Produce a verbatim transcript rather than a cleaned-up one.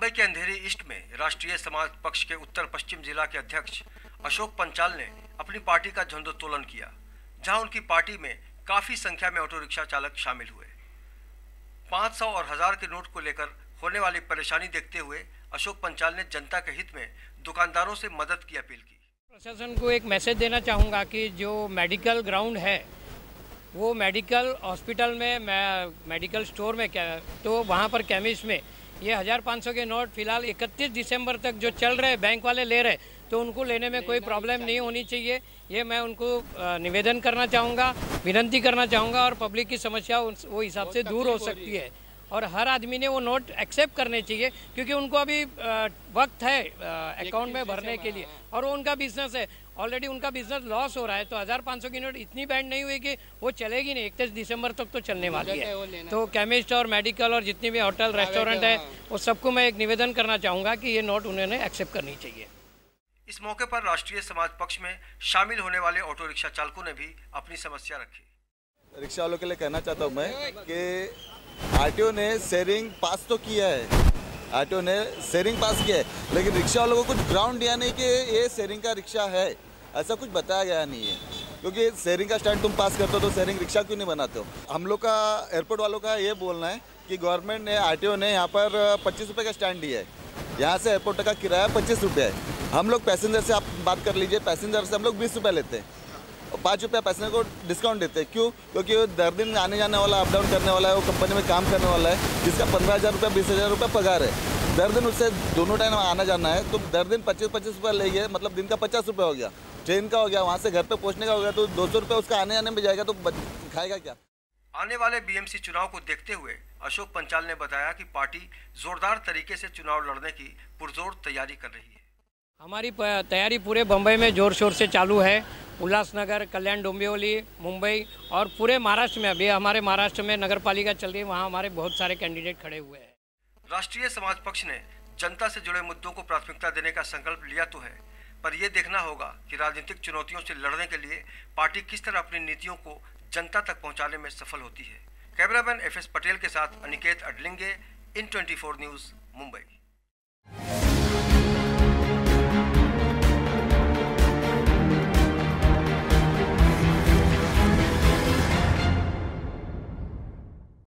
मुंबई के अंधेरी ईस्ट में राष्ट्रीय समाज पक्ष के उत्तर पश्चिम जिला के अध्यक्ष अशोक पंचाल ने अपनी पार्टी का झंडोत्तोलन किया, जहां उनकी पार्टी में काफी संख्या में ऑटो रिक्शा चालक शामिल हुए। पाँच सौ और हजार के नोट को लेकर होने वाली परेशानी देखते हुए अशोक पंचाल ने जनता के हित में दुकानदारों से मदद की अपील की। प्रशासन को एक मैसेज देना चाहूँगा कि जो मेडिकल ग्राउंड है वो मेडिकल हॉस्पिटल में, मेडिकल स्टोर में क्या तो वहाँ पर केमिस्ट में ये हज़ार पाँच सौ के नोट फिलहाल इकतीस दिसंबर तक जो चल रहे बैंक वाले ले रहे, तो उनको लेने में कोई प्रॉब्लम नहीं होनी चाहिए। ये मैं उनको निवेदन करना चाहूँगा, विनती करना चाहूँगा और पब्लिक की समस्या वो हिसाब से दूर हो सकती है और हर आदमी ने वो नोट एक्सेप्ट करने चाहिए, क्योंकि उनको अभी वक्त है अकाउंट में भरने के लिए और वो उनका बिजनेस है। ऑलरेडी उनका बिजनेस लॉस हो रहा है, तो हज़ार पाँच सौ की नोट इतनी बैंड नहीं हुई कि वो चलेगी नहीं। इकतीस दिसंबर तक तो चलने वाली है। तो केमिस्ट और मेडिकल और जितनी भी होटल रेस्टोरेंट है वो सबको मैं एक निवेदन करना चाहूँगा कि ये नोट उन्होंने एक्सेप्ट करनी चाहिए। इस मौके पर राष्ट्रीय समाज पक्ष में शामिल होने वाले ऑटो रिक्शा चालकों ने भी अपनी समस्या रखी। रिक्शा वालों के लिए कहना चाहता हूँ मैं कि आरटीओ ने शेयरिंग पास तो किया है, आरटीओ ने शेयरिंग पास किया है, लेकिन रिक्शा वालों को कुछ ग्राउंड दिया नहीं कि ये शेयरिंग का रिक्शा है, ऐसा कुछ बताया गया नहीं है। क्योंकि शेयरिंग का स्टैंड तुम पास करते हो तो शेयरिंग रिक्शा क्यों नहीं बनाते हो? हम लोग का एयरपोर्ट वालों का ये बोलना है कि गवर्नमेंट ने, आरटीओ ने यहाँ पर पच्चीस रुपये का स्टैंड दिया है, यहाँ से एयरपोर्ट का किराया पच्चीस रुपये है। हम लोग पैसेंजर से आप बात कर लीजिए, पैसेंजर से हम लोग बीस रुपये लेते हैं और पाँच रुपया पैसेंजर को डिस्काउंट देते हैं। क्यों? क्योंकि वो दर दिन आने जाने वाला, अप डाउन करने वाला है, वो कंपनी में काम करने वाला है, जिसका पंद्रह हज़ार रुपया बीस हज़ार रुपया पगार है। दर दिन उससे दोनों टाइम आना जाना है, तो दर दिन पच्चीस पच्चीस रुपये लेंगे, मतलब दिन का पचास रुपये हो गया, ट्रेन का हो गया, वहाँ से घर पे पहुँचने का हो गया, तो दो सौ रुपये उसका आने जाने में जाएगा, तो खाएगा क्या? आने वाले बीएमसी चुनाव को देखते हुए अशोक पंचाल ने बताया कि पार्टी जोरदार तरीके से चुनाव लड़ने की पुरजोर तैयारी कर रही है। हमारी तैयारी पूरे बम्बई में जोर शोर से चालू है। उल्लासनगर, कल्याण डोंबिवली, मुंबई और पूरे महाराष्ट्र में, अभी हमारे महाराष्ट्र में नगर पालिका चल रही है, वहाँ हमारे बहुत सारे कैंडिडेट खड़े हुए हैं। राष्ट्रीय समाज पक्ष ने जनता से जुड़े मुद्दों को प्राथमिकता देने का संकल्प लिया तो है, पर यह देखना होगा कि राजनीतिक चुनौतियों से लड़ने के लिए पार्टी किस तरह अपनी नीतियों को जनता तक पहुंचाने में सफल होती है। कैमरामैन एफ एस पटेल के साथ Aniket Adlinge, in twenty four news, Mumbai.